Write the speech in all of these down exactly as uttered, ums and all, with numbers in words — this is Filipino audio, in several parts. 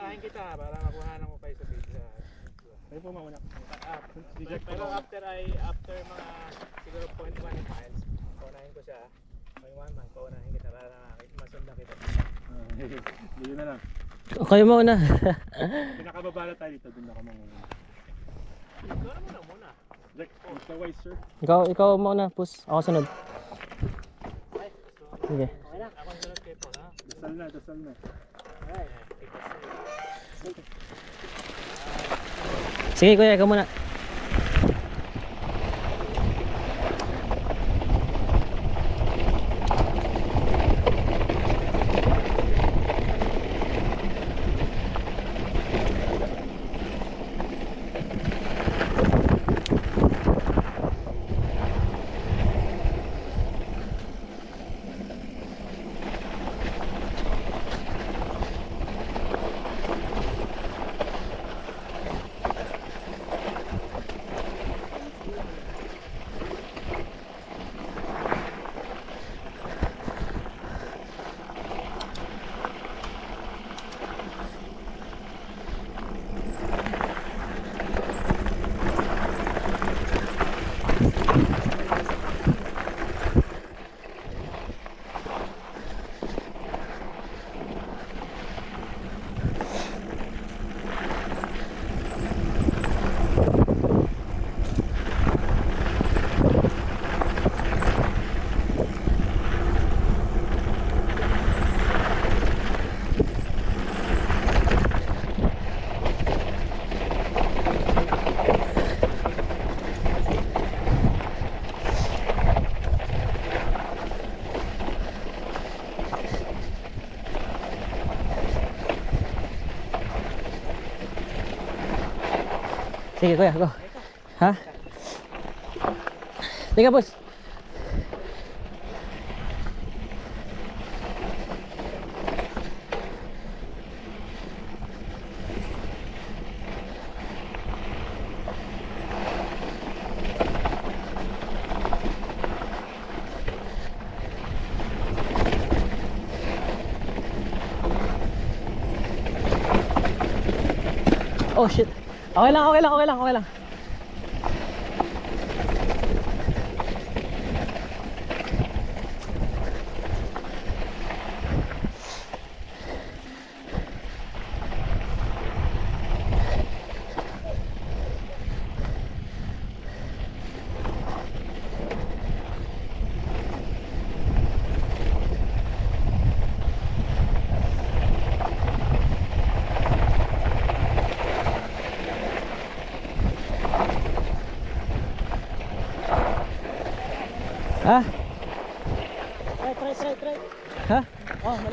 paunahin kita para makuhanan ko kayo sa pizza. Kayo po mauna. Uh, pero after ay after mga siguro point one miles, paunahin ko siya. point one man, paunahin kita para masundan kita. Hindi na lang. Okay mo na. Pinakababala tayo dito, doon na ka muna. Doon na muna muna. Jack, Mister Wise, sir. Ikaw, ikaw mo na, push. Ako sunod. Sige. Ako sunod kayo po na. Dasal na, dasal na. Sige kuya, ikaw muna. Sige kuya, go. Ha? Tiga bos. Oh shit. Okay lang, okay lang, okay lang, okay lang. Ha? Try, try, try, try. Ha? Oh, mali.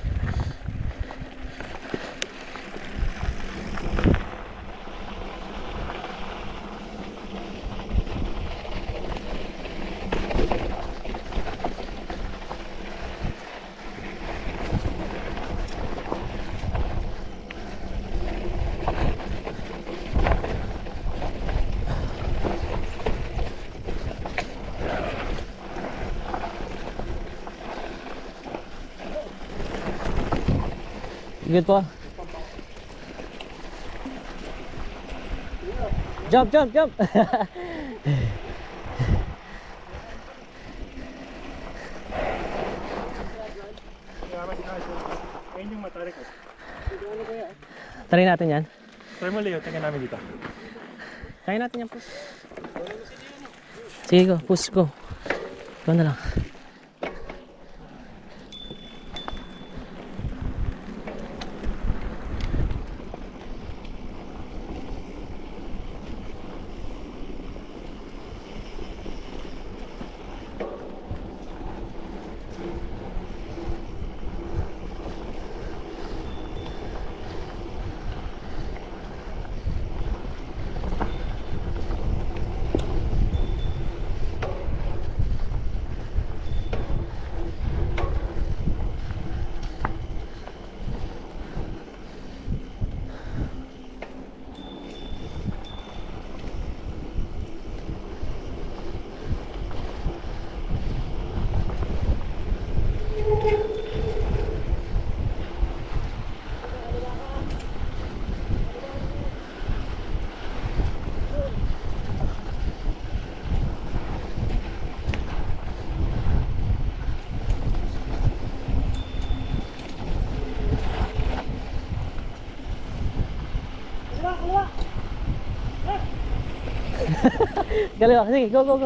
Good po. Jump, jump, jump. Ayun yung matarik ko. Try natin yan. Try mo Leo, tingnan namin dito. Try natin yan, push. Sige go, push go. Ikaw na lang. Kaliwa. Sige, go, go, go.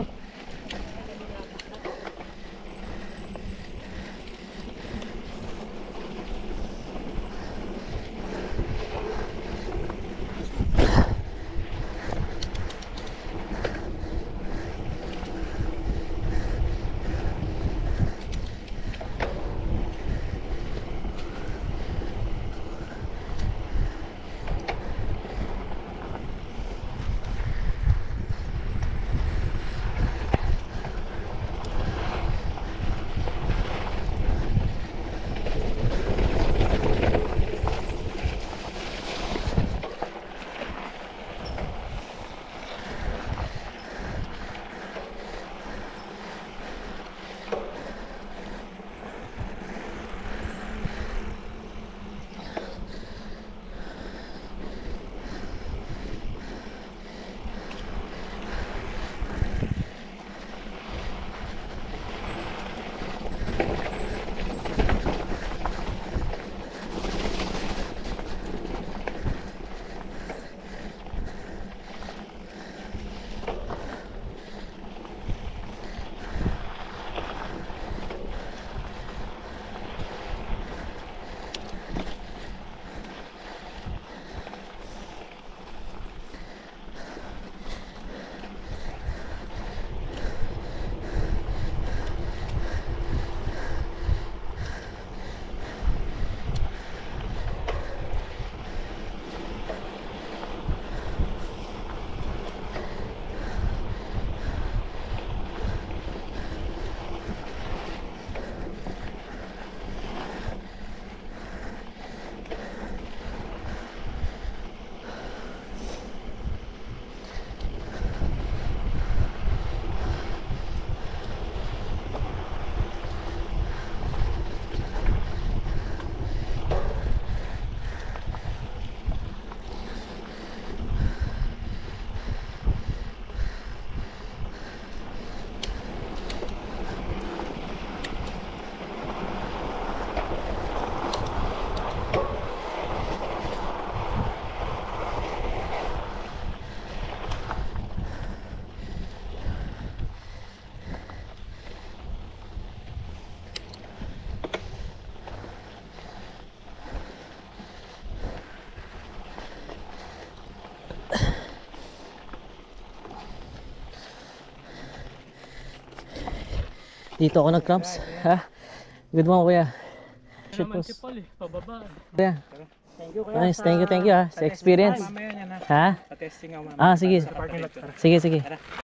Dito ako nag-cramps. Ha? Good one, kuya. Shoot Naman post. si Paul eh, pababa. Kuya. Thank you, kuya. Nice, thank you, thank you ha. Sa experience. Mamaya yan ha. Ha? Patesting ako mamaya. Ah, sige. Sa parking lot. Sige, sige.